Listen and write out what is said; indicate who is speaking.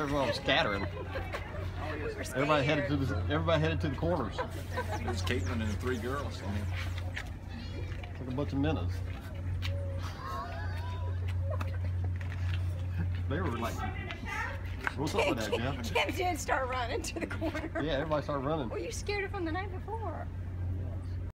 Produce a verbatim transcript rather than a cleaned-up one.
Speaker 1: everyone was scattering. Everybody headed to the everybody headed to the corners.
Speaker 2: There's Caitlin and the three girls. I mean,
Speaker 1: It's like a bunch of minnows. They were like, what's up with that, Jeff?
Speaker 3: Kim did start running to the corner.
Speaker 1: Yeah, everybody started running.
Speaker 3: Well, you scared her from the night before.